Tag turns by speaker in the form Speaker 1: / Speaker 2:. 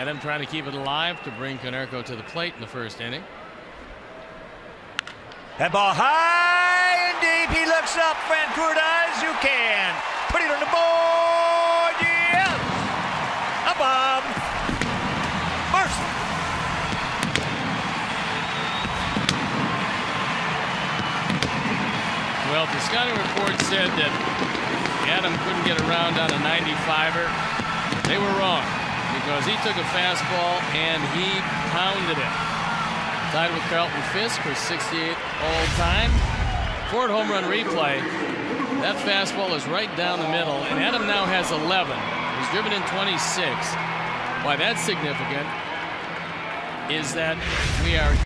Speaker 1: Adam trying to keep it alive to bring Konerko to the plate in the first inning.
Speaker 2: That ball high and deep. He looks up. Francoeur does. You can put it on the board. Yes! A bomb. Mercy.
Speaker 1: Well, the scouting report said that Adam couldn't get around on a 95er. They were wrong because he took a fastball and he pounded it. Tied with Carlton Fisk for 68 all-time. Ford home run replay. That fastball is right down the middle, and Adam now has 11. He's driven in 26. Why that's significant is that we are